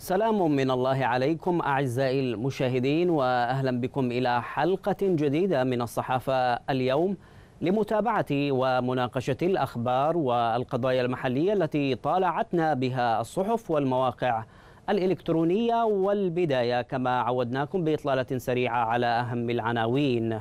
سلام من الله عليكم أعزائي المشاهدين، وأهلا بكم إلى حلقة جديدة من الصحافة اليوم لمتابعة ومناقشة الأخبار والقضايا المحلية التي طالعتنا بها الصحف والمواقع الإلكترونية. والبداية كما عودناكم بإطلالة سريعة على أهم العناوين.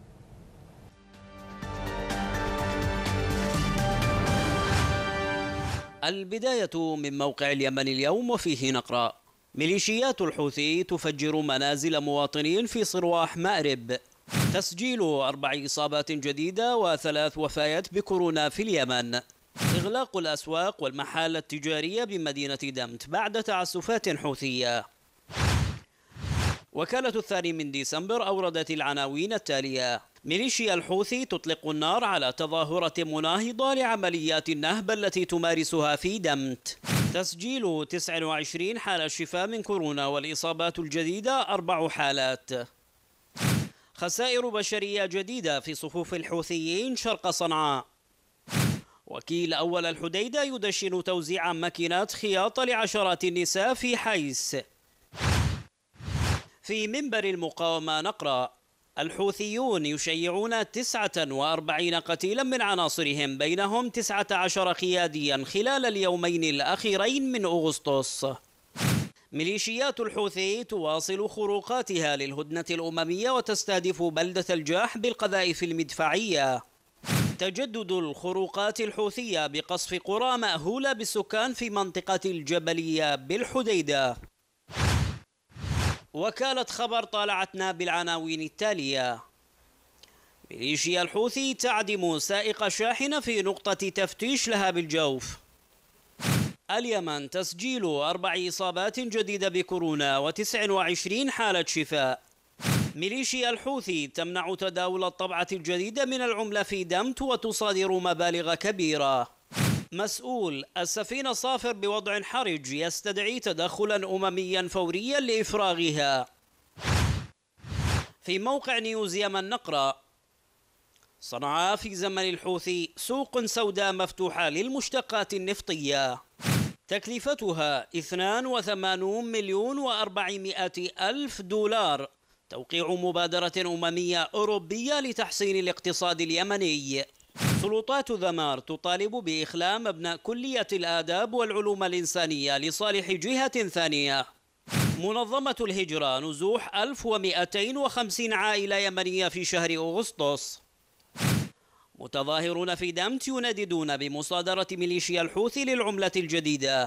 البداية من موقع اليمن اليوم، وفيه نقرأ: ميليشيات الحوثي تفجر منازل مواطنين في صرواح مأرب. تسجيل 4 إصابات جديدة و3 وفيات بكورونا في اليمن. إغلاق الأسواق والمحال التجارية بمدينة دمت بعد تعسفات حوثية. وكالة 2 ديسمبر أوردت العناوين التالية: ميليشيا الحوثي تطلق النار على تظاهرة مناهضة لعمليات النهب التي تمارسها في دمت. تسجيل 29 حالة شفاء من كورونا، والإصابات الجديدة 4 حالات. خسائر بشرية جديدة في صفوف الحوثيين شرق صنعاء. وكيل أول الحديدة يدشن توزيع ماكينات خياطة لعشرات النساء في حيس. في منبر المقاومة نقرأ: الحوثيون يشيعون 49 قتيلا من عناصرهم، بينهم 19 قياديا خلال اليومين الأخيرين من أغسطس. ميليشيات الحوثي تواصل خروقاتها للهدنة الأممية وتستهدف بلدة الجاح بالقذائف المدفعية. تجدد الخروقات الحوثية بقصف قرى مأهولة بالسكان في منطقة الجبلية بالحديدة. وكالة خبر طالعتنا بالعناوين التالية: ميليشيا الحوثي تعدم سائق شاحنة في نقطة تفتيش لها بالجوف. اليمن تسجيل 4 إصابات جديدة بكورونا و29 حالة شفاء. ميليشيا الحوثي تمنع تداول الطبعة الجديدة من العملة في دمت وتصادر مبالغ كبيرة. مسؤول: السفينة صافر بوضع حرج يستدعي تدخلا أمميا فوريا لإفراغها. في موقع نيوز يمن نقرأ: صنعاء في زمن الحوثي سوق سوداء مفتوحة للمشتقات النفطية، تكلفتها 82,400,000 دولار. توقيع مبادرة أممية أوروبية لتحسين الاقتصاد اليمني. سلطات ذمار تطالب بإخلاء مبنى كلية الآداب والعلوم الإنسانية لصالح جهة ثانية. منظمة الهجرة نزوح 1250 عائلة يمنية في شهر أغسطس. متظاهرون في دمت ينددون بمصادرة ميليشيا الحوثي للعملة الجديدة.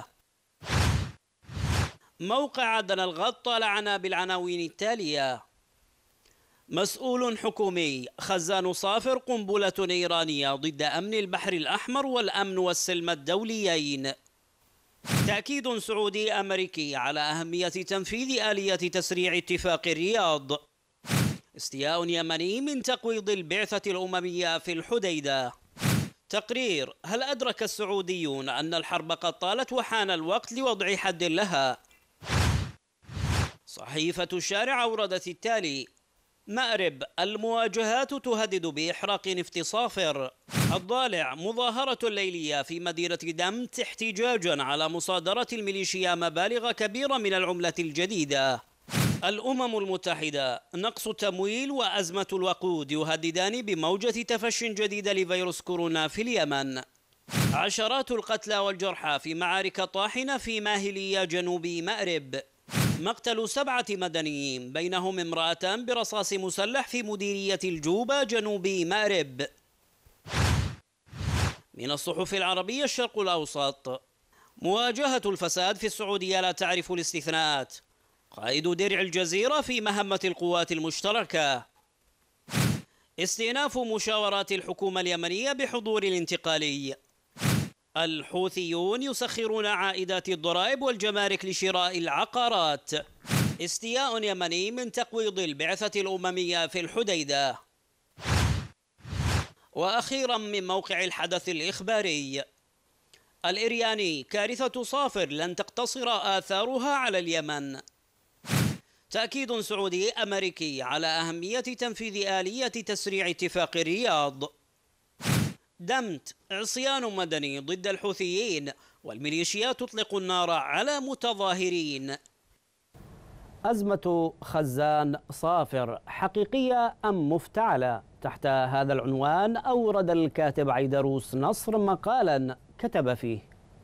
موقع عدن الغد طالعنا بالعناوين التالية: مسؤول حكومي: خزان صافر قنبلة إيرانية ضد أمن البحر الأحمر والأمن والسلم الدوليين. تأكيد سعودي أمريكي على أهمية تنفيذ آلية تسريع اتفاق الرياض. استياء يمني من تقويض البعثة الأممية في الحديدة. تقرير: هل أدرك السعوديون أن الحرب قد طالت وحان الوقت لوضع حد لها؟ صحيفة الشارع أوردت التالي: مأرب المواجهات تهدد بإحراق نفط صافر. الضالع: مظاهرة ليلية في مدينة دمت احتجاجا على مصادرة الميليشيا مبالغ كبيرة من العملة الجديدة. الأمم المتحدة: نقص التمويل وأزمة الوقود يهددان بموجة تفشٍ جديدة لفيروس كورونا في اليمن. عشرات القتلى والجرحى في معارك طاحنة في ماهلية جنوب مأرب. مقتل 7 مدنيين بينهم امرأتان برصاص مسلح في مديرية الجوبة جنوب مأرب. من الصحف العربية الشرق الأوسط: مواجهة الفساد في السعودية لا تعرف الاستثناءات. قائد درع الجزيرة في مهمة القوات المشتركة. استئناف مشاورات الحكومة اليمنية بحضور الانتقالي. الحوثيون يسخرون عائدات الضرائب والجمارك لشراء العقارات. استياء يمني من تقويض البعثة الأممية في الحديدة. وأخيرا من موقع الحدث الإخباري: الإرياني: كارثة صافر لن تقتصر آثارها على اليمن. تأكيد سعودي أمريكي على أهمية تنفيذ آلية تسريع اتفاق الرياض. دمت: عصيان مدني ضد الحوثيين والميليشيات تطلق النار على متظاهرين. أزمة خزان صافر حقيقية أم مفتعلة؟ تحت هذا العنوان أورد الكاتب عيدروس نصر مقالا كتب فيه: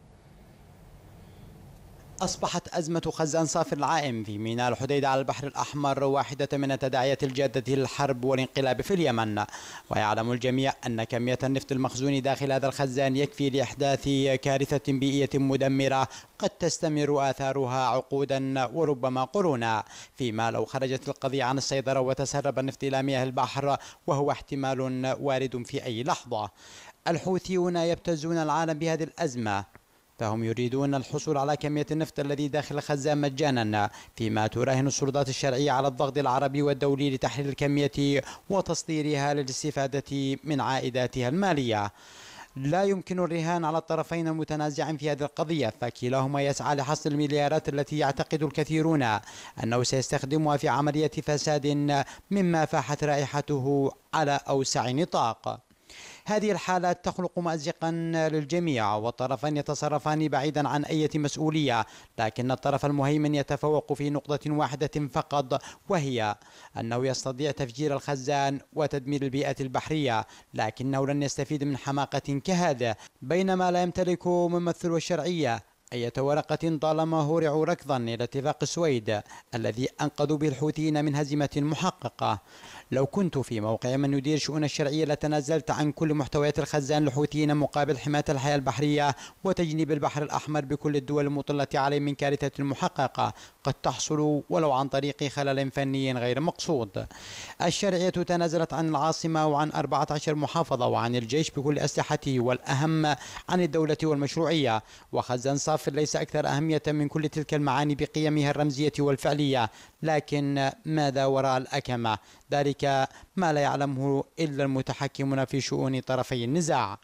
أصبحت أزمة خزان صافر العائم في ميناء الحديدة على البحر الأحمر واحدة من التداعيات الجادة للحرب والانقلاب في اليمن. ويعلم الجميع أن كمية النفط المخزون داخل هذا الخزان يكفي لإحداث كارثة بيئية مدمرة قد تستمر آثارها عقودا وربما قرونا، فيما لو خرجت القضية عن السيطرة وتسرب النفط إلى مياه البحر، وهو احتمال وارد في أي لحظة. الحوثيون يبتزون العالم بهذه الأزمة، فهم يريدون الحصول على كمية النفط الذي داخل الخزان مجانا، فيما تراهن السلطات الشرعية على الضغط العربي والدولي لتحرير الكمية وتصديرها للاستفادة من عائداتها المالية. لا يمكن الرهان على الطرفين المتنازعين في هذه القضية، فكلاهما يسعى لحصد المليارات التي يعتقد الكثيرون أنه سيستخدمها في عملية فساد مما فاحت رائحته على أوسع نطاق. هذه الحالات تخلق مأزقا للجميع، والطرفان يتصرفان بعيدا عن أي مسؤولية، لكن الطرف المهيمن يتفوق في نقطة واحدة فقط، وهي أنه يستطيع تفجير الخزان وتدمير البيئة البحرية، لكنه لن يستفيد من حماقة كهذا، بينما لا يمتلك ممثل الشرعية أي ورقة طالما هورعوا ركضا إلى اتفاق السويد الذي أنقذوا به الحوثيين من هزيمة محققة. لو كنت في موقع من يدير شؤون الشرعية لتنازلت عن كل محتويات الخزان للحوثيين مقابل حماية الحياة البحرية وتجنيب البحر الأحمر بكل الدول المطلة عليه من كارثة محققة قد تحصل ولو عن طريق خلل فني غير مقصود. الشرعية تنازلت عن العاصمة وعن 14 محافظة وعن الجيش بكل أسلحته، والأهم عن الدولة والمشروعية. وخزان صافر ليس أكثر أهمية من كل تلك المعاني بقيمها الرمزية والفعلية، لكن ماذا وراء الأكمة؟ ذلك ما لا يعلمه إلا المتحكمون في شؤون طرفي النزاع.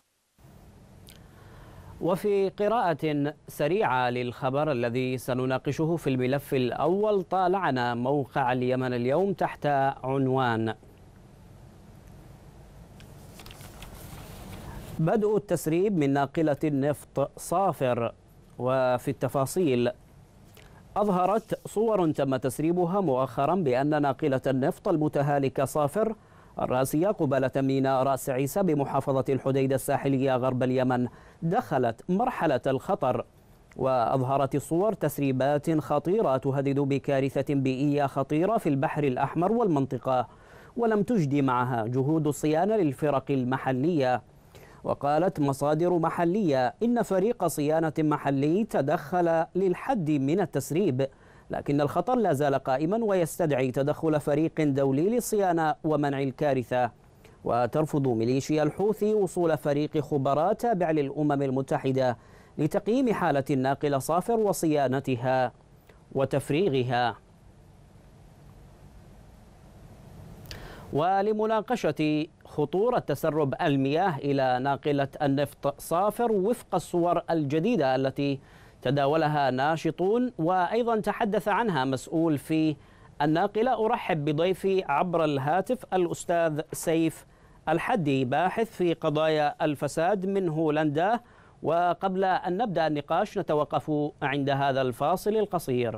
وفي قراءة سريعة للخبر الذي سنناقشه في الملف الأول، طالعنا موقع اليمن اليوم تحت عنوان: بدء التسريب من ناقلة النفط صافر. وفي التفاصيل: أظهرت صور تم تسريبها مؤخرا بأن ناقلة النفط المتهالكة صافر الراسية قبالة ميناء رأس عيسى بمحافظة الحديدة الساحلية غرب اليمن دخلت مرحلة الخطر. وأظهرت الصور تسريبات خطيرة تهدد بكارثة بيئية خطيرة في البحر الأحمر والمنطقة، ولم تجدي معها جهود الصيانة للفرق المحلية. وقالت مصادر محلية إن فريق صيانة محلي تدخل للحد من التسريب، لكن الخطر لا زال قائما ويستدعي تدخل فريق دولي للصيانة ومنع الكارثة. وترفض ميليشيا الحوثي وصول فريق خبراء تابع للأمم المتحدة لتقييم حالة الناقلة صافر وصيانتها وتفريغها. ولمناقشة خطورة تسرب المياه إلى ناقلة النفط صافر وفق الصور الجديدة التي تداولها ناشطون وأيضا تحدث عنها مسؤول في الناقلة، أرحب بضيفي عبر الهاتف الأستاذ سيف الحدي، باحث في قضايا الفساد من هولندا. وقبل أن نبدأ النقاش نتوقف عند هذا الفاصل القصير.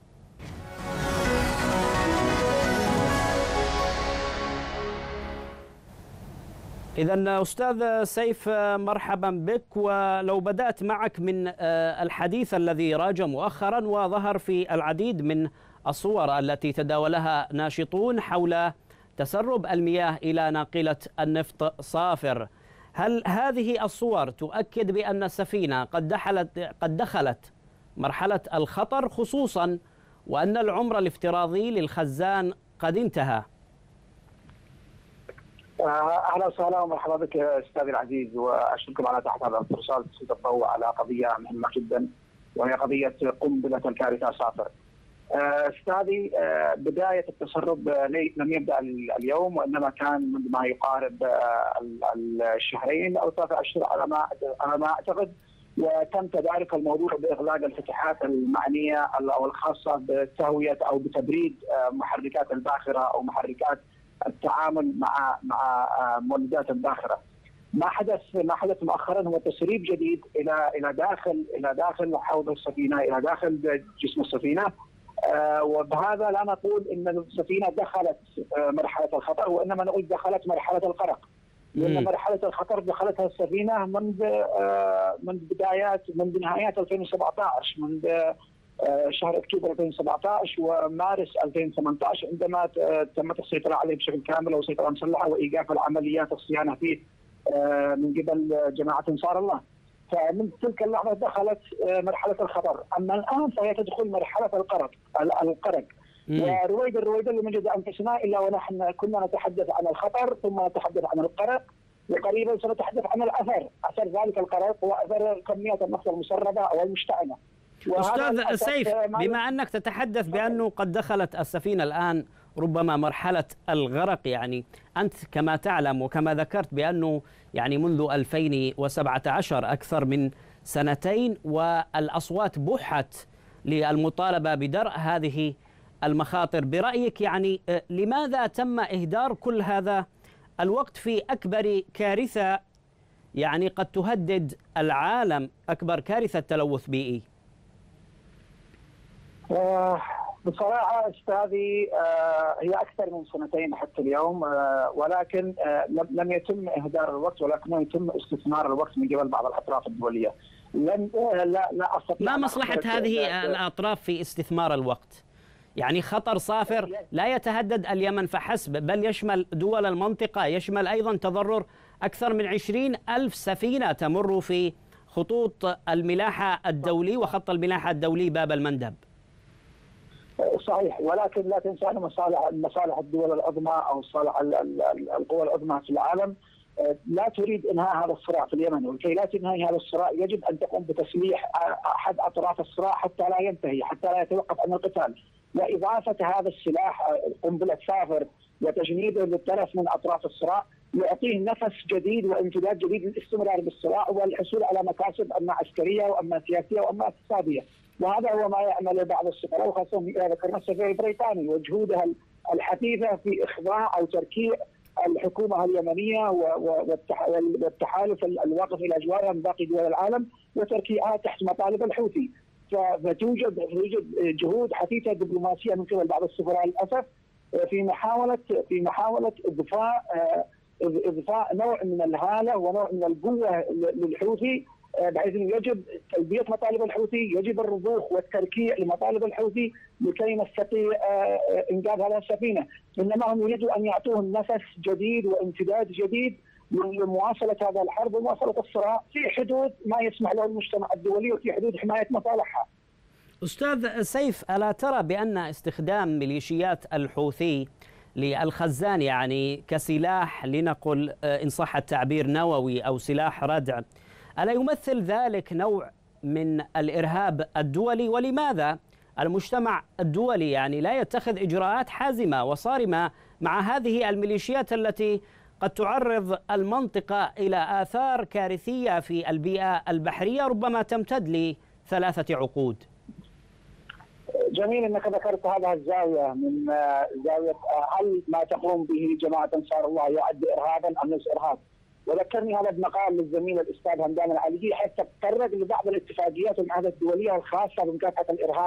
إذا أستاذ سيف، مرحبا بك. ولو بدأت معك من الحديث الذي راج مؤخرا وظهر في العديد من الصور التي تداولها ناشطون حول تسرب المياه إلى ناقلة النفط صافر، هل هذه الصور تؤكد بأن السفينة قد دخلت مرحلة الخطر، خصوصا وأن العمر الافتراضي للخزان قد انتهى؟ اهلا وسهلا ومرحبا بك استاذي العزيز، واشكركم على تحت هذا الفرصه لتسليط الضوء على قضيه مهمه جدا، وهي قضيه قنبله الكارثه صافر. استاذي، بدايه التسرب لم يبدا اليوم، وانما كان منذ ما يقارب الشهرين او 3 اشهر على ما اعتقد، وتم تدارك الموضوع باغلاق الفتحات المعنيه او الخاصه بتهويه او بتبريد محركات الباخره او محركات التعامل مع مولدات الباخره. ما حدث مؤخرا هو تسريب جديد الى داخل حوض السفينه، الى داخل جسم السفينه. وبهذا لا نقول ان السفينه دخلت مرحله الخطر، وانما نقول دخلت مرحله الغرق. لان مرحله الخطر دخلتها السفينه منذ نهايات 2017، منذ شهر اكتوبر 2017 ومارس 2018 عندما تمت السيطره عليه بشكل كامل وسيطره مسلحه وايقاف العمليات الصيانه فيه من قبل جماعه انصار الله. فمن تلك اللحظه دخلت مرحله الخطر، اما الان فهي تدخل مرحله القرق. ورويدا لم نجد انفسنا الا ونحن كنا نتحدث عن الخطر ثم نتحدث عن القرق، وقريبا سنتحدث عن اثر ذلك القرق واثر كميات النفط المسربه او المشتعله. أستاذ سيف، بما أنك تتحدث بأنه قد دخلت السفينة الآن ربما مرحلة الغرق، يعني أنت كما تعلم وكما ذكرت بأنه يعني منذ 2017 أكثر من سنتين والأصوات بحت للمطالبة بدرء هذه المخاطر. برأيك يعني لماذا تم إهدار كل هذا الوقت في أكبر كارثة يعني قد تهدد العالم، أكبر كارثة تلوث بيئي؟ بصراحة أستاذي هي أكثر من سنتين حتى اليوم، ولكن لم يتم إهدار الوقت، ولكن يتم استثمار الوقت من قبل بعض الأطراف الدولية. لا أستطيع. ما مصلحة هذه الأطراف في استثمار الوقت؟ يعني خطر صافر لا يتهدد اليمن فحسب، بل يشمل دول المنطقة، يشمل أيضا تضرر أكثر من 20,000 سفينة تمر في خطوط الملاحة الدولي وخط الملاحة الدولي باب المندب. صحيح، ولكن لا تنسى أن مصالح الدول العظمى أو صالح القوى العظمى في العالم لا تريد إنهاء هذا الصراع في اليمن، ولكي لا تنهي هذا الصراع يجب أن تقوم بتسليح أحد أطراف الصراع حتى لا ينتهي، حتى لا يتوقف عن القتال، وإضافة هذا السلاح قنبلة صافر وتجنيده للطرف من أطراف الصراع يعطيه نفس جديد وامتداد جديد للاستمرار بالصراع والحصول على مكاسب اما عسكريه واما سياسيه واما اقتصاديه. وهذا هو ما يعمله بعض السفراء، وخاصه اذا ذكرنا السفير البريطاني وجهودها الحثيثه في اخضاع او تركيع الحكومه اليمنيه والتحالف الواقف الى جوارها من باقي دول العالم وتركيعها تحت مطالب الحوثي. فتوجد جهود حثيثه دبلوماسيه من قبل بعض السفراء للاسف في محاوله اضفاء نوع من الهاله ونوع من القوه للحوثي، بحيث انه يجب تلبيه مطالب الحوثي، يجب الرضوخ والتركيع لمطالب الحوثي لكي نستطيع انقاذ هذه السفينه، انما هم يريدوا ان يعطوهم نفس جديد وامتداد جديد لمواصله هذا الحرب ومواصله الصراع في حدود ما يسمح له المجتمع الدولي وفي حدود حمايه مصالحها. أستاذ سيف، ألا ترى بأن استخدام ميليشيات الحوثي للخزان يعني كسلاح لنقل إن صح التعبير نووي أو سلاح ردع، ألا يمثل ذلك نوع من الإرهاب الدولي؟ ولماذا المجتمع الدولي يعني لا يتخذ إجراءات حازمة وصارمة مع هذه الميليشيات التي قد تعرض المنطقة إلى آثار كارثية في البيئة البحرية ربما تمتد ل3 عقود؟ جميل انك ذكرت هذه الزاويه من زاويه هل ما تقوم به جماعه انصار الله يعد ارهابا ام ليس ارهاب؟ وذكرني هذا بمقال للزميل الاستاذ همدان العليجي حتى تطرق لبعض الاتفاقيات والمعاهدات الدوليه الخاصه بمكافحه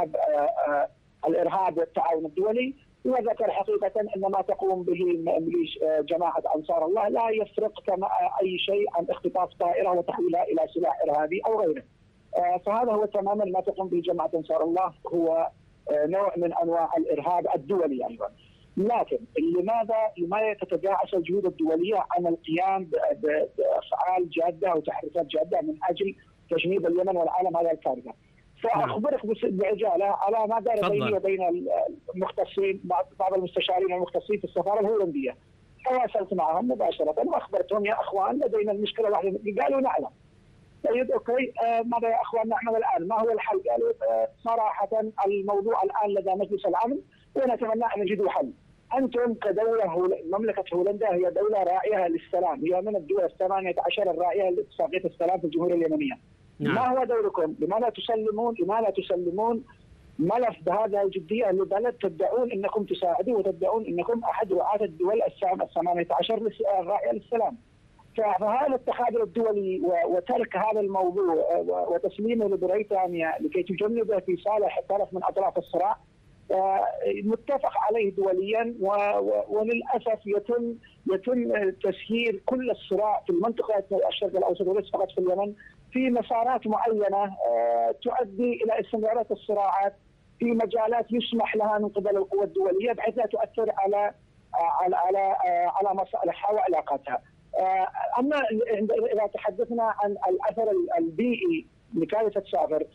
الارهاب والتعاون الدولي، وذكر حقيقه ان ما تقوم به جماعه انصار الله لا يفرق كما اي شيء عن اختطاف طائره وتحويلها الى سلاح ارهابي او غيره. فهذا هو تماما ما تقوم به جماعه انصار الله، هو نوع من انواع الارهاب الدولي ايضا. لكن لماذا تتجاعس الجهود الدوليه عن القيام بافعال جاده وتحركات جاده من اجل تجنيب اليمن والعالم هذا الكارثه؟ ساخبرك بعجاله على ما دار بيني وبين المختصين بعض المستشارين المختصين في السفاره الهولنديه. تواصلت معهم مباشره واخبرتهم يا اخوان لدينا المشكله واحده، قالوا نعلم. طيب اوكي، ماذا يا اخوان نعمل الان؟ ما هو الحل؟ قالوا صراحه الموضوع الان لدى مجلس الامن ونتمنى ان نجد حل. انتم كدوله مملكه هولندا هي دوله راعيه للسلام، هي من الدول 18 الراعيه لاتفاقيه السلام في الجمهوريه اليمنيه. نعم. ما هو دوركم؟ لماذا تسلمون ملف بهذه الجديه لبلد تدعون انكم تساعدوا وتدعون انكم احد رعاة الدول 18 الراعيه للسلام؟ فهذا التخاذل الدولي وترك هذا الموضوع وتسليمه لبريطانيا لكي تجنبه في صالح طرف من اطراف الصراع متفق عليه دوليا، وللاسف يتم تسيير كل الصراع في المنطقه الشرق الاوسط وليس فقط في اليمن في مسارات معينه تؤدي الى استمرار الصراعات في مجالات يسمح لها من قبل القوى الدوليه بحيث لا تؤثر على مصالحها وعلاقاتها. اما اذا تحدثنا عن الاثر البيئي لكارثه صافر،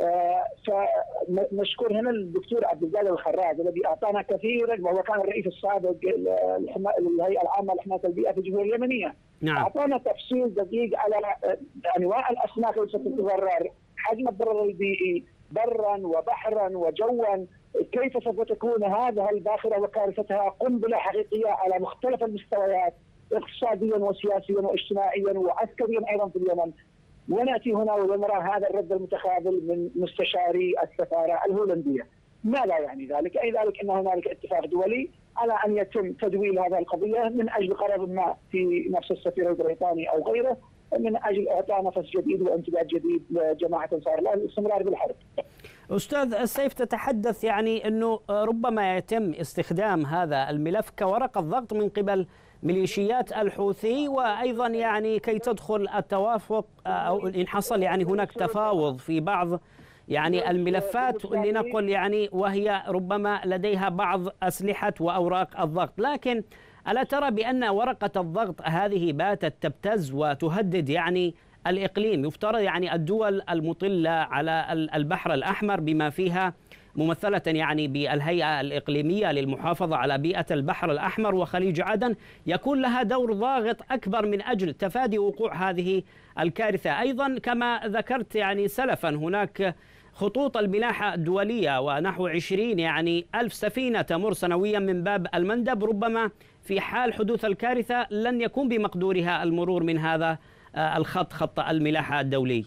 فنشكر هنا الدكتور عبد القادر الخراز الذي اعطانا كثيرا، وهو كان الرئيس السابق للهيئه العامه لحمايه البيئه في الجمهوريه اليمنيه. نعم. اعطانا تفصيل دقيق على انواع الاسماك التي تتضرر، حجم الضرر البيئي برا وبحرا وجوا، كيف سوف تكون هذه الباخره وكارثتها قنبله حقيقيه على مختلف المستويات اقتصاديا وسياسيا واجتماعيا وعسكريا ايضا في اليمن. وناتي هنا ونرى هذا الرد المتخاذل من مستشاري السفاره الهولنديه. ماذا يعني ذلك؟ اي ذلك ان هنالك اتفاق دولي على ان يتم تدويل هذه القضيه من اجل قرار ما في نفس السفير البريطاني او غيره، من اجل اعطاء نفس جديد وامتداد جديد لجماعه انصار الله للاستمرار بالحرب. أستاذ السيف، تتحدث يعني أنه ربما يتم استخدام هذا الملف كورقة ضغط من قبل ميليشيات الحوثي، وأيضا يعني كي تدخل التوافق أو إن حصل يعني هناك تفاوض في بعض يعني الملفات لنقل يعني وهي ربما لديها بعض أسلحة وأوراق الضغط. لكن ألا ترى بأن ورقة الضغط هذه باتت تبتز وتهدد يعني الإقليم؟ يفترض يعني الدول المطلة على البحر الأحمر بما فيها ممثلة يعني بالهيئة الإقليمية للمحافظة على بيئة البحر الأحمر وخليج عدن يكون لها دور ضاغط أكبر من أجل تفادي وقوع هذه الكارثة. أيضا كما ذكرت يعني سلفا هناك خطوط الملاحة الدولية ونحو 20 يعني ألف سفينة تمر سنويا من باب المندب، ربما في حال حدوث الكارثة لن يكون بمقدورها المرور من هذا خط الملاحة الدولي.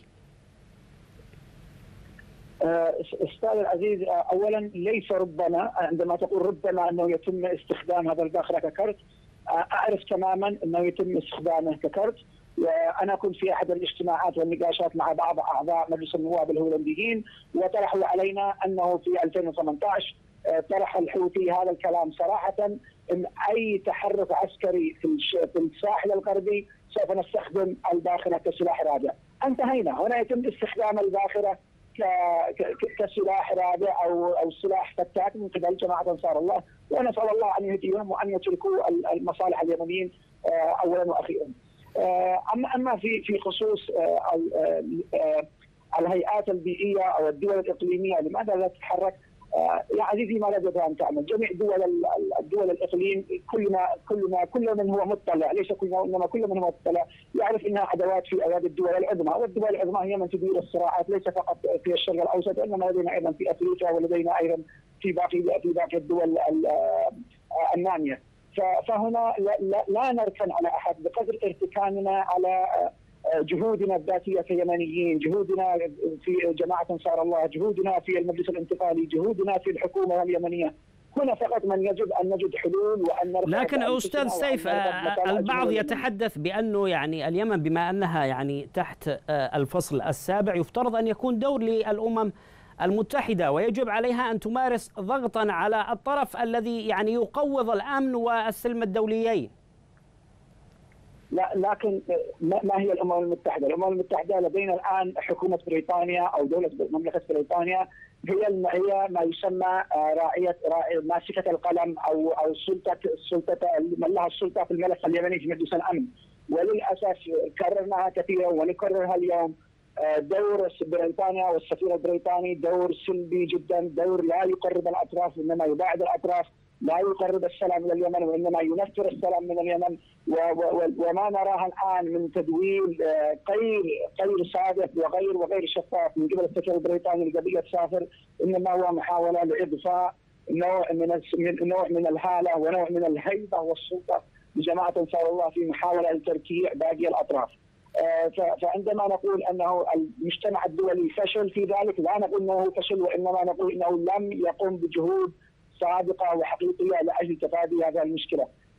استاذ العزيز، اولا ليس ربما، عندما تقول ربما انه يتم استخدام هذا الباخره ككرت، اعرف تماما انه يتم استخدامه ككرت. وانا كنت في احد الاجتماعات والنقاشات مع بعض اعضاء مجلس النواب الهولنديين، وطرحوا علينا انه في 2018 طرح الحوثي هذا الكلام صراحه، ان اي تحرك عسكري في الساحل الغربي سوف نستخدم الباخره كسلاح رادع. انتهينا، هنا يتم استخدام الباخره كسلاح رادع او سلاح فتاك من قبل جماعه انصار الله، ونسال الله ان يهديهم وان يتركوا المصالح اليمنيين اولا واخيرا. اما في خصوص الهيئات البيئيه او الدول الاقليميه لماذا لا تتحرك؟ يا عزيزي، ما لابد ان تعمل جميع الدول الاقليم، كل من هو مطلع، ليس انما كل من هو مطلع يعرف انها ادوات في ايادي الدول العظمى، والدول العظمى هي من تدير الصراعات ليس فقط في الشرق الاوسط، انما لدينا ايضا في افريقيا ولدينا ايضا في باقي الدول الناميه. فهنا لا نركن على احد بقدر ارتكاننا على جهودنا الذاتيه كيمنيين، جهودنا في جماعه انصار الله، جهودنا في المجلس الانتقالي، جهودنا في الحكومه اليمنيه. هنا فقط من يجب ان نجد حلول وان نرفع. لكن استاذ سيف، البعض يتحدث بانه يعني اليمن بما انها يعني تحت الفصل السابع يفترض ان يكون دور للامم المتحدة، ويجب عليها أن تمارس ضغطا على الطرف الذي يعني يقوض الأمن والسلم الدوليين. لا، لكن ما هي الأمم المتحدة؟ الأمم المتحدة لدينا الآن حكومة بريطانيا أو دولة مملكة بريطانيا هي ما يسمى راعية ماسكة القلم أو السلطة من لها السلطة في الملف اليمني في مجلس الأمن. وللأسف كررناها كثيرا ونكررها اليوم، دور بريطانيا والسفير البريطاني دور سلبي جدا، دور لا يقرب الاطراف انما يباعد الاطراف، لا يقرب السلام من اليمن وانما ينفر السلام من اليمن. وما نراه الان من تدويل غير صادق وغير شفاف من قبل السفير البريطاني لقضيه صافر، انما هو محاوله لاضفاء نوع من الهاله ونوع من الهيبه والسلطه لجماعه انصار الله في محاوله لتركيع باقي الاطراف. فعندما نقول انه المجتمع الدولي فشل في ذلك، لا نقول انه فشل، وانما نقول انه لم يقم بجهود صادقه وحقيقيه لاجل تفادي هذه المشكله.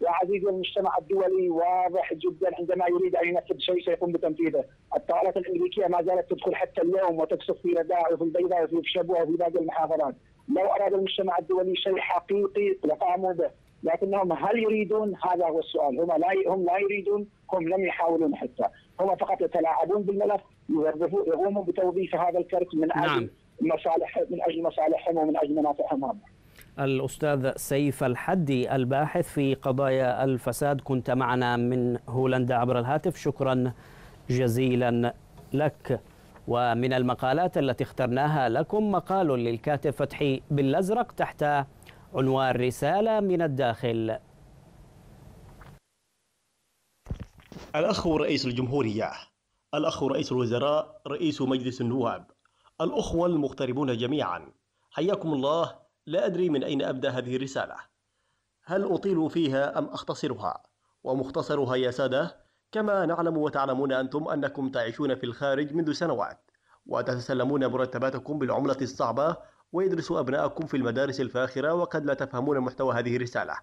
وعزيزي المجتمع الدولي واضح جدا، عندما يريد ان ينفذ شيء سيقوم بتنفيذه. الطائرات الامريكيه ما زالت تدخل حتى اليوم وتقصف في رداء وفي البيضاء وفي شبوه وفي باقي المحافظات. لو اراد المجتمع الدولي شيء حقيقي لقاموا به، لكنهم هل يريدون؟ هذا هو السؤال. هم لا يريدون، هم لم يحاولون حتى، هم فقط يتلاعبون بالملف، يقوموا بتوظيف هذا الكرت من اجل مصالحهم ومن اجل منافعهم هم. الأستاذ سيف الحدي الباحث في قضايا الفساد، كنت معنا من هولندا عبر الهاتف، شكرا جزيلا لك. ومن المقالات التي اخترناها لكم مقال للكاتب فتحي بالأزرق تحت عنوان رسالة من الداخل. الأخ رئيس الجمهورية، الأخ رئيس الوزراء، رئيس مجلس النواب، الأخوة المغتربون جميعا، حياكم الله. لا أدري من أين أبدأ هذه الرسالة، هل أطيل فيها أم أختصرها؟ ومختصرها يا سادة، كما نعلم وتعلمون أنتم أنكم تعيشون في الخارج منذ سنوات وتتسلمون مرتباتكم بالعملة الصعبة، ويدرس أبناءكم في المدارس الفاخرة، وقد لا تفهمون محتوى هذه الرسالة.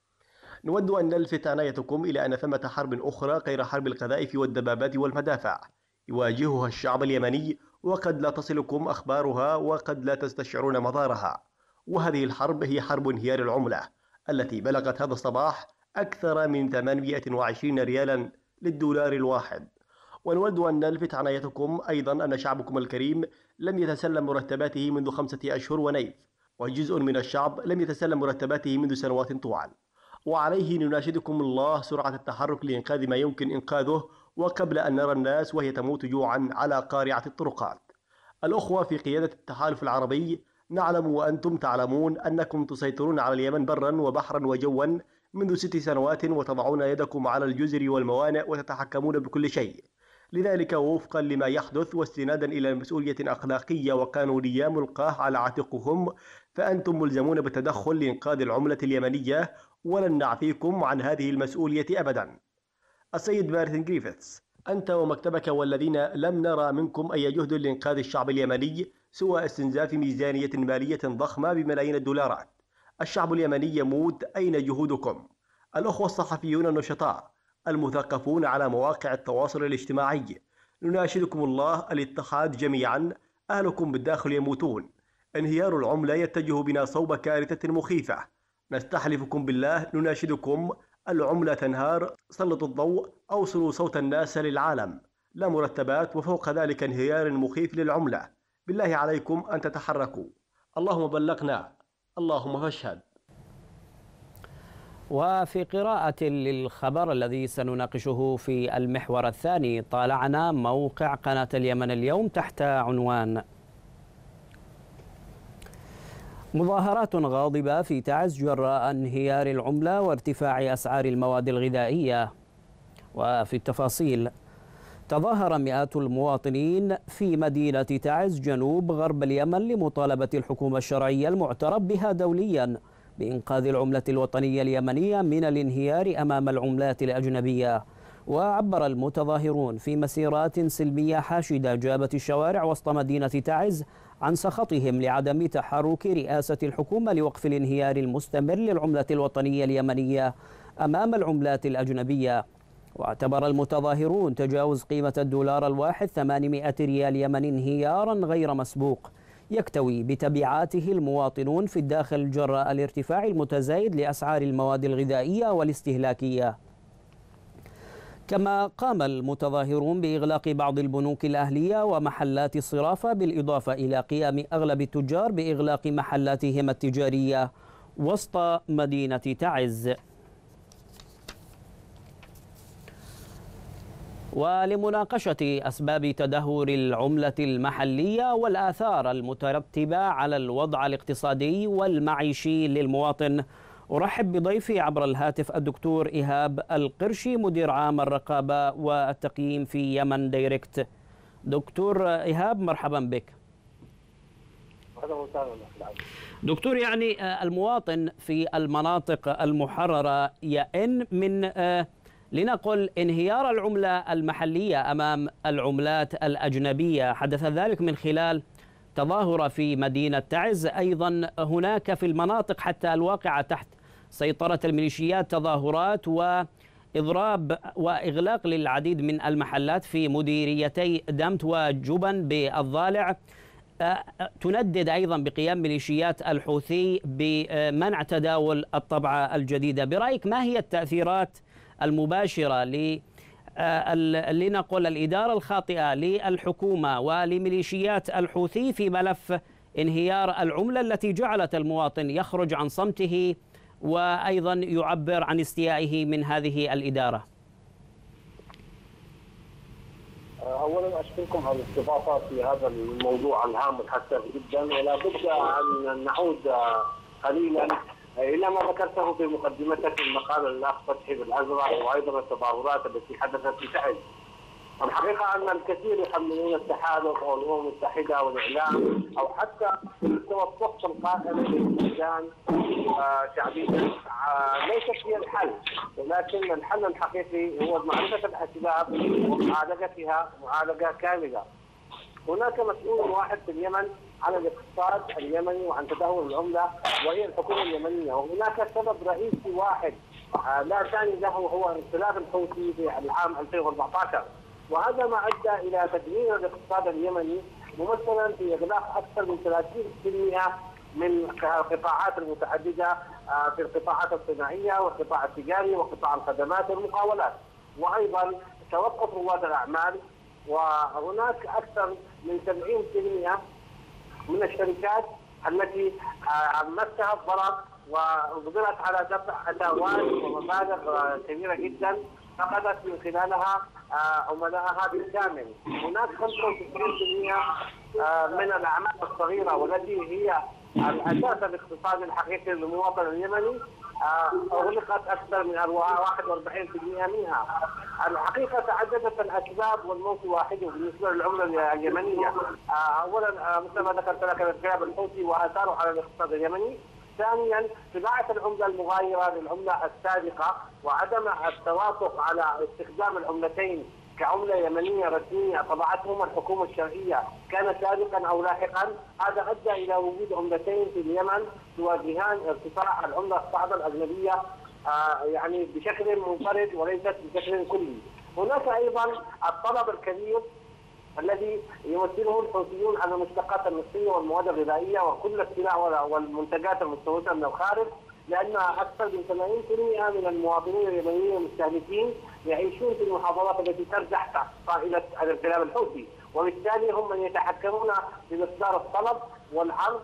نود أن نلفت عنايتكم إلى أن ثمة حرب أخرى غير حرب القذائف والدبابات والمدافع يواجهها الشعب اليمني، وقد لا تصلكم أخبارها وقد لا تستشعرون مضارها. وهذه الحرب هي حرب انهيار العملة التي بلغت هذا الصباح أكثر من 28 ريالا للدولار الواحد. ونود أن نلفت عنايتكم أيضا أن شعبكم الكريم لم يتسلم مرتباته منذ 5 أشهر ونيف، وجزء من الشعب لم يتسلم مرتباته منذ سنوات طوال. وعليه نناشدكم الله سرعة التحرك لإنقاذ ما يمكن إنقاذه، وقبل أن نرى الناس وهي تموت جوعا على قارعة الطرقات. الأخوة في قيادة التحالف العربي، نعلم وأنتم تعلمون أنكم تسيطرون على اليمن برا وبحرا وجوا منذ 6 سنوات، وتضعون يدكم على الجزر والموانئ وتتحكمون بكل شيء. لذلك وفقا لما يحدث واستنادا إلى مسؤولية أخلاقية وقانونية ملقاة على عاتقكم، فأنتم ملزمون بالتدخل لإنقاذ العملة اليمنية، ولن نعفيكم عن هذه المسؤولية أبدا. السيد مارتن جريفيثس، أنت ومكتبك والذين لم نرى منكم أي جهد لإنقاذ الشعب اليمني سوى استنزاف ميزانية مالية ضخمة بملايين الدولارات. الشعب اليمني يموت، أين جهودكم؟ الأخوة الصحفيون النشطاء المثقفون على مواقع التواصل الاجتماعي، نناشدكم الله الاتحاد جميعا، أهلكم بالداخل يموتون، انهيار العملة يتجه بنا صوب كارثة مخيفة. نستحلفكم بالله، نناشدكم، العملة تنهار، سلطوا الضوء، أوصلوا صوت الناس للعالم، لا مرتبات، وفوق ذلك انهيار مخيف للعملة. بالله عليكم أن تتحركوا. اللهم بلغنا، اللهم فاشهد. وفي قراءة للخبر الذي سنناقشه في المحور الثاني، طالعنا موقع قناة اليمن اليوم تحت عنوان مظاهرات غاضبة في تعز جراء انهيار العملة وارتفاع أسعار المواد الغذائية. وفي التفاصيل، تظاهر مئات المواطنين في مدينة تعز جنوب غرب اليمن لمطالبة الحكومة الشرعية المعترف بها دوليا بإنقاذ العملة الوطنية اليمنية من الانهيار أمام العملات الأجنبية. وعبر المتظاهرون في مسيرات سلمية حاشدة جابت الشوارع وسط مدينة تعز عن سخطهم لعدم تحرك رئاسة الحكومة لوقف الانهيار المستمر للعملة الوطنية اليمنية أمام العملات الأجنبية. واعتبر المتظاهرون تجاوز قيمة الدولار الواحد 800 ريال يمني انهيارا غير مسبوق يكتوي بتبعاته المواطنون في الداخل جراء الارتفاع المتزايد لأسعار المواد الغذائية والاستهلاكية. كما قام المتظاهرون بإغلاق بعض البنوك الأهلية ومحلات الصرافة، بالإضافة إلى قيام أغلب التجار بإغلاق محلاتهم التجارية وسط مدينة تعز. ولمناقشة أسباب تدهور العملة المحلية والآثار المترتبة على الوضع الاقتصادي والمعيشي للمواطن، أرحب بضيفي عبر الهاتف الدكتور إيهاب القرشي، مدير عام الرقابة والتقييم في يمن دايركت. دكتور إيهاب، مرحبا بك. دكتور، يعني المواطن في المناطق المحررة يئن من لنقل انهيار العملة المحلية أمام العملات الأجنبية. حدث ذلك من خلال تظاهرة في مدينة تعز، أيضا هناك في المناطق حتى الواقعة تحت سيطرة الميليشيات تظاهرات وإضراب وإغلاق للعديد من المحلات في مديريتي دمت وجبن بالضالع. تندد أيضا بقيام ميليشيات الحوثي بمنع تداول الطبعة الجديدة. برأيك ما هي التأثيرات المباشرة لنقل الإدارة الخاطئة للحكومة ولميليشيات الحوثي في ملف انهيار العملة التي جعلت المواطن يخرج عن صمته وأيضا يعبر عن استيائه من هذه الإدارة؟ اولا اشكركم على الاستضافه في هذا الموضوع الهام والحساس جدا، ولا بد ان نعود قليلا الى ما ذكرته في مقدمتك في المقال الاخ فتحي بالازرق، وايضا التظاهرات التي حدثت في تعز. الحقيقه ان الكثير يحملون التحالف او الامم المتحده والاعلام او حتى مستوى الصف القائم للميدان شعبيا ليست هي الحل، ولكن الحل الحقيقي هو معرفه الاسباب ومعالجتها معالجه كامله. هناك مسؤول واحد في اليمن عن الاقتصاد اليمني وعن تدهور العمله وهي الحكومه اليمنية، وهناك سبب رئيسي واحد لا ثاني له هو انقلاب الحوثي في العام 2014، وهذا ما ادى الى تدمير الاقتصاد اليمني ممثلا في اغلاق اكثر من 30% من القطاعات المتعدده في القطاعات الصناعيه والقطاع التجاري وقطاع الخدمات والمقاولات، وايضا توقف رواد الاعمال، وهناك اكثر من 70% من الشركات التي مسها الضرر وقدرت على دفع اتاوات ومبالغ كبيره جدا فقدت من خلالها عملائها بالكامل. هناك 95% من الاعمال الصغيره والتي هي الاساس الاقتصادي الحقيقي للمواطن اليمني اغلقت اكثر من 41% منها. الحقيقه تعددت الاسباب والموت واحد بالنسبه للعمله اليمنيه. اولا مثل ما ذكرت لك الانقلاب الحوثي واثاره على الاقتصاد اليمني. ثانيا طباعه العمله المغايره للعمله السابقه وعدم التوافق على استخدام العملتين كعمله يمنيه رسميه طبعتهما الحكومه الشرعيه كان سابقا او لاحقا، هذا ادى الى وجود عملتين في اليمن تواجهان ارتفاع العمله الصعبه الاجنبيه يعني بشكل منفرد وليست بشكل كلي. هناك ايضا الطلب الكبير الذي يمثله الحوثيون على المشتقات النفطيه والمواد الغذائيه وكل السلع والمنتجات المستورده من الخارج، لان اكثر من 80% من المواطنين اليمنيين المستهلكين يعيشون في المحافظات التي ترجع تحت طائله الانقلاب الحوثي، وبالتالي هم من يتحكمون بمقدار الطلب والعرض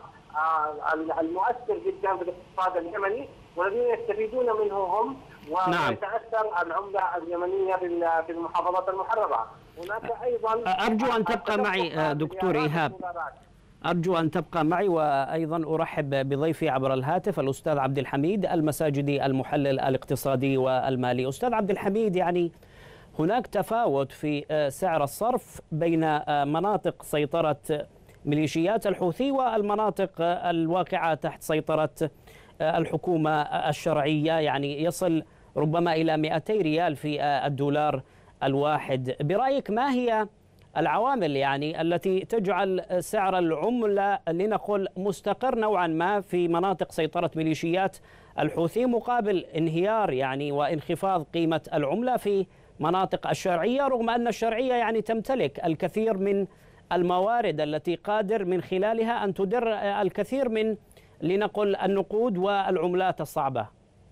المؤثر جدا في الاقتصاد اليمني، والذين يستفيدون منه هم ويتاثر العمله اليمنيه في المحافظات المحرره. هناك ايضا ارجو ان تبقى معي دكتور ايهاب، أرجو أن تبقى معي، وأيضا أرحب بضيفي عبر الهاتف الأستاذ عبد الحميد المساجدي المحلل الاقتصادي والمالي. أستاذ عبد الحميد، يعني هناك تفاوت في سعر الصرف بين مناطق سيطرة ميليشيات الحوثي والمناطق الواقعة تحت سيطرة الحكومة الشرعية، يعني يصل ربما إلى 200 ريال في الدولار الواحد. برأيك ما هي العوامل يعني التي تجعل سعر العملة لنقل مستقر نوعا ما في مناطق سيطرة ميليشيات الحوثي مقابل انهيار يعني وانخفاض قيمة العملة في مناطق الشرعية، رغم أن الشرعية يعني تمتلك الكثير من الموارد التي قادر من خلالها أن تدر الكثير من لنقل النقود والعملات الصعبة؟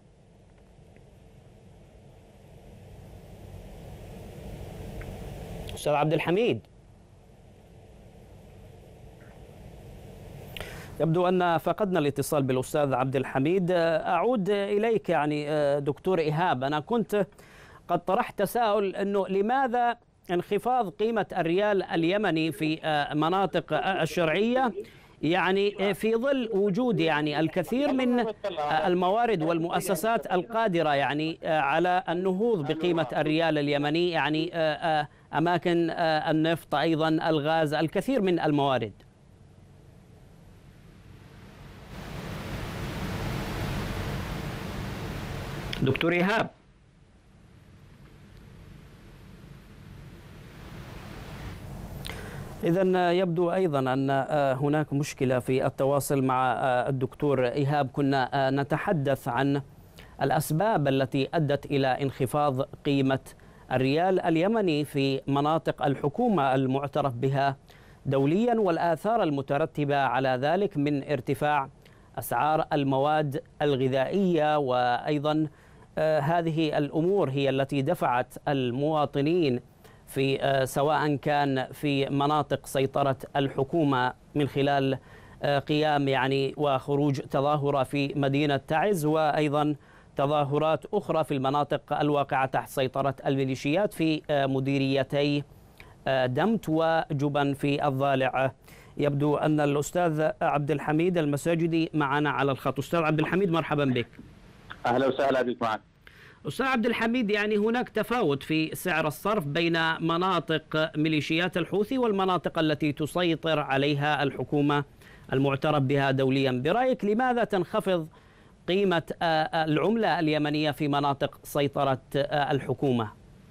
أستاذ عبد الحميد، يبدو أن فقدنا الاتصال بالأستاذ عبد الحميد. أعود إليك يعني دكتور إيهاب، أنا كنت قد طرحت تساؤل أنه لماذا انخفاض قيمة الريال اليمني في مناطق الشرعية يعني في ظل وجود يعني الكثير من الموارد والمؤسسات القادرة يعني على النهوض بقيمة الريال اليمني، يعني أماكن النفط، أيضا الغاز، الكثير من الموارد. دكتور إيهاب، إذن يبدو أيضا أن هناك مشكلة في التواصل مع الدكتور إيهاب. كنا نتحدث عن الأسباب التي أدت إلى انخفاض قيمة الريال اليمني في مناطق الحكومة المعترف بها دوليا، والآثار المترتبة على ذلك من ارتفاع أسعار المواد الغذائية. وأيضا هذه الأمور هي التي دفعت المواطنين في سواء كان في مناطق سيطرة الحكومة من خلال قيام وخروج تظاهرة في مدينة تعز، وأيضا تظاهرات أخرى في المناطق الواقعة تحت سيطرة الميليشيات في مديريتي دمت وجبن في الضالع. يبدو أن الأستاذ عبد الحميد المساجدي معنا على الخط. أستاذ عبد الحميد مرحبا بك. أهلا وسهلا بك معك. أستاذ عبد الحميد، هناك تفاوت في سعر الصرف بين مناطق ميليشيات الحوثي والمناطق التي تسيطر عليها الحكومة المعترف بها دوليا. برأيك لماذا تنخفض قيمة العملة اليمنية في مناطق سيطرة الحكومة؟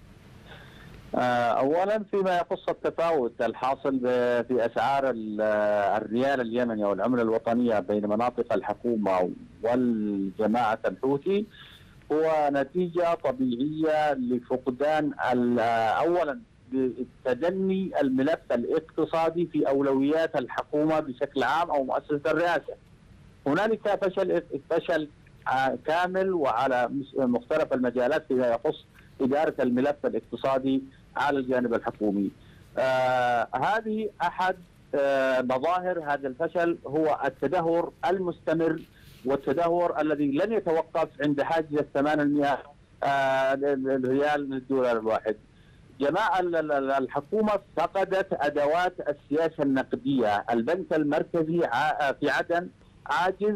أولا فيما يخص التفاوت الحاصل في أسعار الريال اليمني أو العملة الوطنية بين مناطق الحكومة والجماعة الحوثي هو نتيجة طبيعية لفقدان أولا تدني الملف الاقتصادي في أولويات الحكومة بشكل عام أو مؤسسة الرئاسة. هنالك فشل كامل وعلى مختلف المجالات فيما يخص إدارة الملف الاقتصادي على الجانب الحكومي. هذه أحد مظاهر هذا الفشل هو التدهور المستمر والتدهور الذي لن يتوقف عند حاجز 800 ريال من الدولار الواحد. جماعة الحكومة فقدت أدوات السياسة النقدية. البنك المركزي في عدن عاجز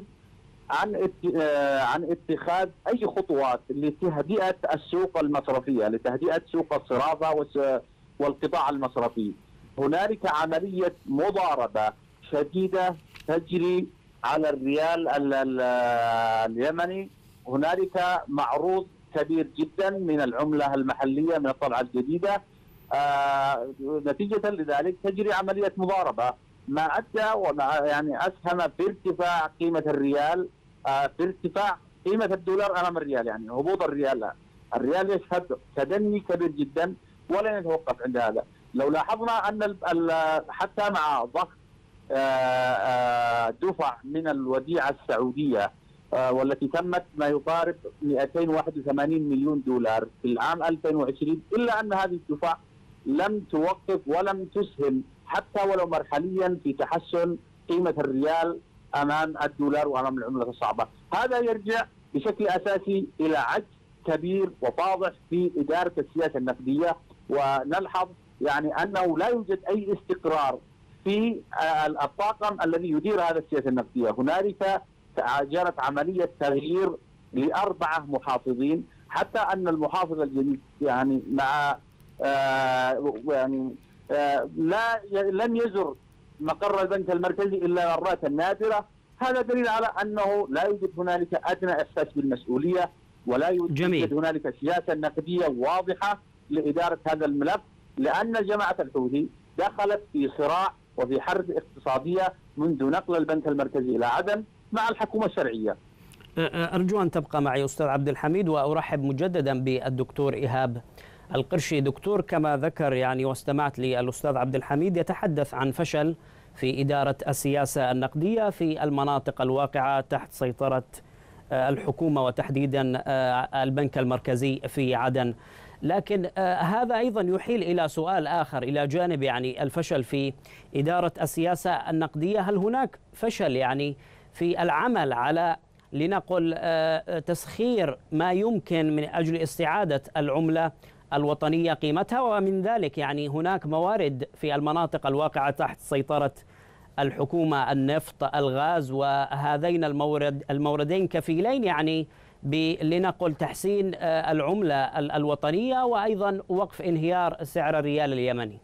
عن اتخاذ أي خطوات لتهدئة السوق المصرفية، لتهدئة سوق الصرافة والقطاع المصرفي. هنالك عملية مضاربة شديدة تجري على الريال اليمني. هنالك معروض كبير جدا من العملة المحلية من الطلعة الجديدة. نتيجة لذلك تجري عملية مضاربة ما أدى أسهم في ارتفاع قيمة الريال، في ارتفاع قيمة الدولار أمام الريال. هبوط الريال يشهد تدني كبير جدا ولن يتوقف عند هذا. لو لاحظنا أن حتى مع ضخ دفع من الوديعة السعودية والتي تمت ما يقارب 281 مليون دولار في العام 2020، إلا أن هذه الدفع لم توقف ولم تسهم حتى ولو مرحليا في تحسن قيمة الريال أمام الدولار وأمام العملة الصعبة. هذا يرجع بشكل أساسي إلى عجز كبير وواضح في إدارة السياسة النقدية. ونلحظ أنه لا يوجد أي استقرار في الطاقم الذي يدير هذا السياسة النقدية. هنالك جرت عملية تغيير ل4 محافظين، حتى أن المحافظ الجديد مع لم يزر مقر البنك المركزي إلا مرات نادرة. هذا دليل على أنه لا يوجد هنالك أدنى إحساس بالمسؤولية ولا يوجد هنالك سياسة نقدية واضحة لإدارة هذا الملف، لأن جماعة الحوثي دخلت في صراع وفي حرب اقتصادية منذ نقل البنك المركزي إلى عدن مع الحكومة الشرعية. أرجو أن تبقى معي أستاذ عبد الحميد، وأرحب مجددا بالدكتور إيهاب القرشي. دكتور، كما ذكر واستمعت للأستاذ عبد الحميد يتحدث عن فشل في إدارة السياسة النقدية في المناطق الواقعة تحت سيطرة الحكومة وتحديدا البنك المركزي في عدن. لكن هذا أيضا يحيل إلى سؤال آخر إلى جانب الفشل في إدارة السياسة النقدية. هل هناك فشل في العمل على لنقل تسخير ما يمكن من أجل استعادة العملة الوطنية قيمتها؟ ومن ذلك هناك موارد في المناطق الواقعة تحت سيطرة الحكومة، النفط، الغاز، وهذين الموردين كفيلين لنقل تحسين العملة الوطنية وأيضا وقف انهيار سعر الريال اليمني.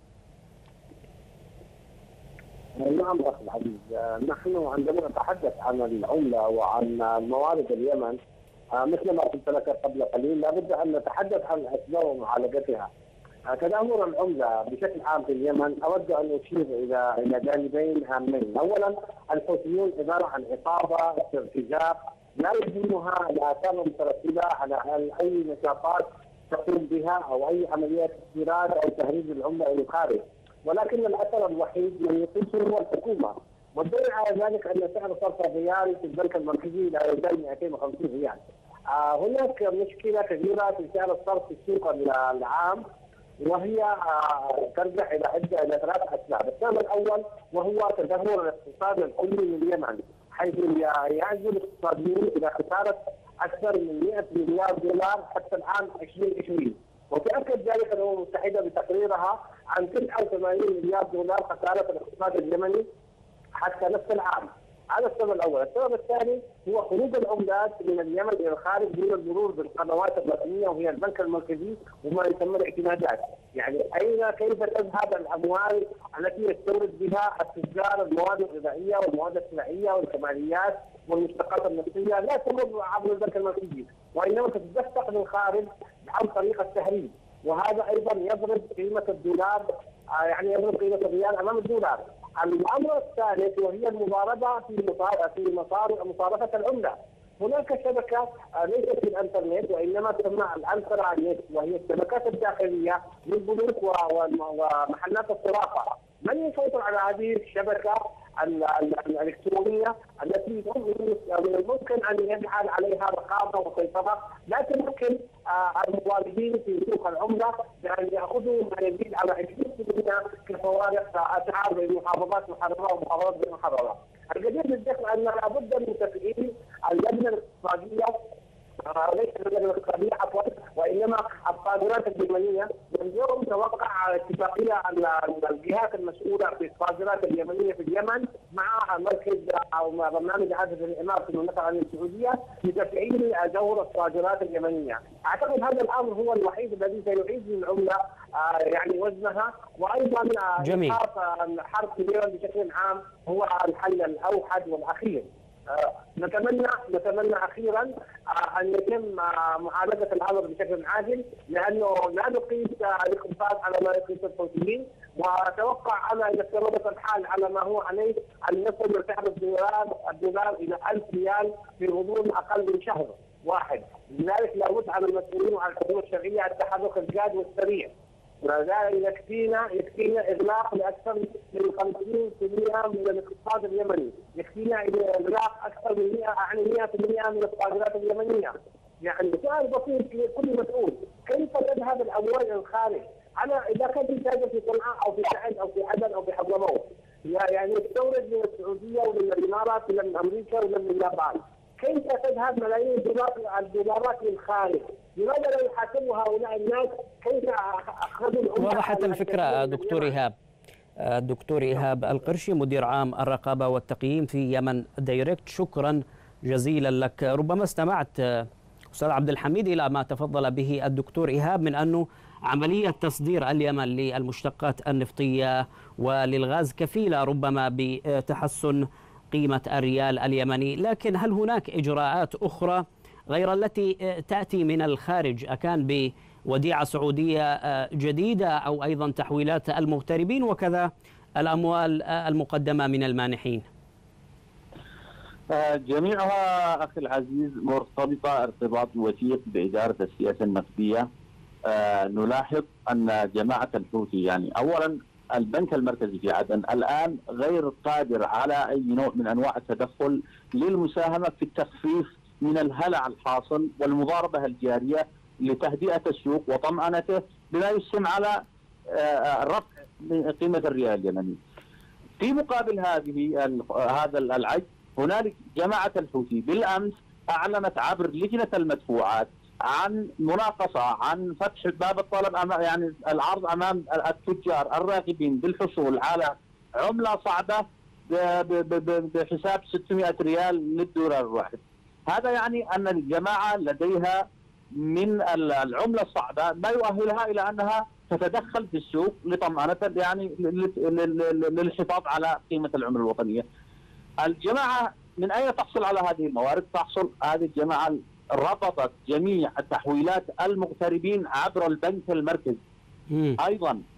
نعم أخي العزيز، نحن عندما نتحدث عن العملة وعن موارد اليمن مثل ما قلت لك قبل قليل لابد أن نتحدث عن أسباب ومعالجتها. تدهور العملة بشكل عام في اليمن أود أن أشير إلى جانبين هامين. أولا، الحوثيون عبارة عن عصابة في ارتزاق لا يهمها الآثار المترتبة على أي نشاطات تقوم بها أو أي عمليات استيراد أو تهريب العملة إلى الخارج، ولكن الأثر الوحيد من يقيسه هو الحكومة. والدليل على ذلك أن سعر صرف الريال في البنك المركزي لا يزال 250 ريال. هناك مشكلة كبيرة في سعر الصرف في السوق العام، وهي ترجع إلى ثلاث أسباب. السبب الأول وهو تدهور الاقتصاد الكلي لليمن، حيث يعزل الاقتصاديين إلى خسارة أكثر من 100 مليار دولار حتى العام 2020، وتأكد ذلك الأمم المتحدة بتقريرها عن 89 مليار دولار خسارة الاقتصاد اليمني حتى نفس العام. هذا السبب الأول. السبب الثاني هو خروج العملات من اليمن إلى الخارج دون المرور بالقنوات الرسمية وهي البنك المركزي وما يسمى الاعتمادات. يعني كيف تذهب الأموال التي يستورد بها التجار المواد الغذائية والمواد السلعية والكماليات والمشتقات النفطية لا تمر عبر البنك المركزي، وإنما تتدفق للخارج عن طريق التهريب، وهذا أيضا يضرب قيمة الدولار، يعني يضرب قيمة الريال أمام الدولار. الأمر الثالث وهي المضاربة في مصارفة العملة. هناك شبكة ليست في الانترنت وإنما تسمى الانترانت، وهي الشبكات الداخلية للبنوك ومحلات الصرافة. من يسيطر على هذه الشبكة الإلكترونية التي من الممكن أن يجعل عليها رقابة وسيطرة لا تمكن الموالدين في سوق العملة بأن يأخذوا ما يزيد على 20% كفوارق أسعار بين محافظات محررة ومحافظات غير محررة. الجدير بالذكر أن لابد من تفعيل اللجنة الاقتصادية، ليس اللجنة الاقتصادية عفوا، وإنما الصادرات اليمنية. واليوم توقع اتفاقية الجهات المسؤولة في الصادرات اليمنية في اليمن مع مركز أو برنامج إعادة الإعمار في المملكة العربية السعودية لتفعيل دور الصادرات اليمنية. أعتقد هذا الأمر هو الوحيد الذي سيعيد للعملة يعني وزنها، وأيضا إيقاف الحرب في اليمن بشكل عام هو الحل الأوحد والأخير. نتمنى اخيرا ان يتم معالجه الامر بشكل عاجل، لانه لا نقيس الاقتصاد على ما يقيس الحوثيين، واتوقع انا اذا استمرت الحال على ما هو عليه ان يصل سعر الدولار الى 1000 ريال في غضون اقل من شهر واحد. لذلك لابد على المسؤولين وعلى الحكومه الشرعيه التحرك الجاد والسريع. وذلك يكفينا اغلاق لاكثر من 50% من الاقتصاد اليمني، يكفينا اغلاق اكثر من 100% من الصادرات اليمنيه. يعني سؤال بسيط لكل مسؤول، كيف تذهب الاموال الى الخارج؟ اذا كنت تتاجر في صنعاء او في سعد او في عدن او في حضرموت، يعني تستورد من السعوديه ومن الامارات ولا من امريكا ولا من اليابان، كيف تذهب ملايين الدولارات للخارج؟ لماذا لا يحاسبوا هؤلاء الناس كيف اخذوا العمله؟ وضحت الفكره دكتور إيهاب. الدكتور إيهاب القرشي مدير عام الرقابه والتقييم في يمن دايركت، شكرا جزيلا لك. ربما استمعت استاذ عبد الحميد الى ما تفضل به الدكتور إيهاب من انه عمليه تصدير اليمن للمشتقات النفطيه وللغاز كفيله ربما بتحسن قيمة الريال اليمني، لكن هل هناك إجراءات أخرى غير التي تأتي من الخارج؟ أكان بوديعة سعودية جديدة أو أيضا تحويلات المغتربين وكذا الأموال المقدمة من المانحين؟ جميعها أخي العزيز مرتبطة ارتباط وثيق بإدارة السياسة النقدية. نلاحظ أن جماعة الحوثي يعني أولا البنك المركزي في عدن الآن غير قادر على أي نوع من أنواع التدخل للمساهمة في التخفيف من الهلع الحاصل والمضاربة الجارية لتهدئة السوق وطمأنته بما يسهم على رفع قيمة الريال اليمني. في مقابل هذا العجز هنالك جماعة الحوثي بالأمس أعلنت عبر لجنة المدفوعات عن مناقصة عن فتح باب الطلب يعني العرض أمام التجار الراغبين بالحصول على عملة صعبة بحساب 600 ريال للدولار الواحد. هذا يعني أن الجماعة لديها من العملة الصعبة ما يؤهلها إلى أنها تتدخل في السوق لطمأنة يعني للحفاظ على قيمة العملة الوطنية. الجماعة من أين تحصل على هذه الموارد؟ تحصل هذه الجماعة ربطت جميع التحويلات المغتربين عبر البنك المركزي. أيضا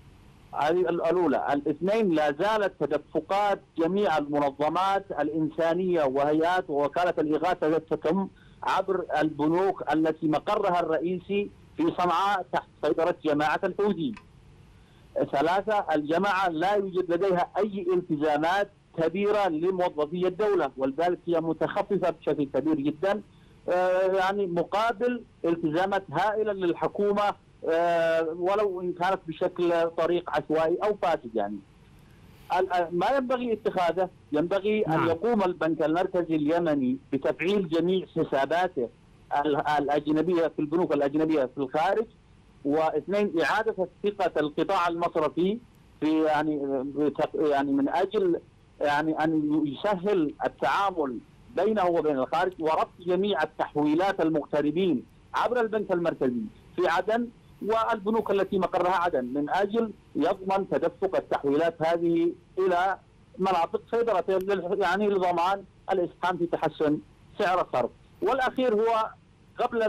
هذه الأولى. الاثنين، لا زالت تدفقات جميع المنظمات الإنسانية وهيئات ووكالة الإغاثة تتم عبر البنوك التي مقرها الرئيسي في صنعاء تحت سيطرة جماعة الحوثي. 3، الجماعة لا يوجد لديها أي التزامات كبيرة لموظفي الدولة، ولذلك هي متخففة بشكل كبير جدا، يعني مقابل التزامات هائلة للحكومة ولو إن كانت بشكل طريق عشوائي أو فاسد. يعني ما ينبغي اتخاذه، ينبغي أن يقوم البنك المركزي اليمني بتفعيل جميع حساباته الأجنبية في البنوك الأجنبية في الخارج. واثنين، إعادة ثقة القطاع المصرفي في يعني من أجل يعني أن يسهل التعامل بينه وبين الخارج، وربط جميع التحويلات المغتربين عبر البنك المركزي في عدن والبنوك التي مقرها عدن، من أجل يضمن تدفق التحويلات هذه إلى مناطق سيطرته، يعني لضمان الإسهام في تحسن سعر الصرف. والأخير هو قبل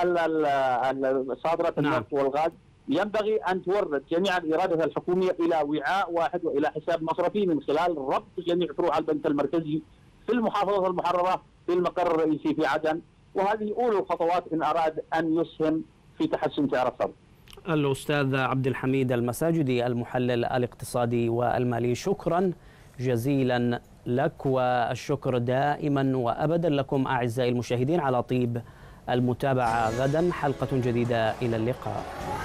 صادرات النفط والغاز، ينبغي أن تورد جميع الإرادة الحكومية إلى وعاء واحد وإلى حساب مصرفي من خلال ربط جميع فروع البنك المركزي في المحافظة المحررة في المقر الرئيسي في عدن، وهذه أولى الخطوات إن أراد أن يسهم في تحسن سعر الصرف. الأستاذ عبد الحميد المساجدي، المحلل الاقتصادي والمالي، شكرا جزيلا لك، والشكر دائما وأبدا لكم أعزائي المشاهدين على طيب المتابعة. غدا حلقة جديدة، إلى اللقاء.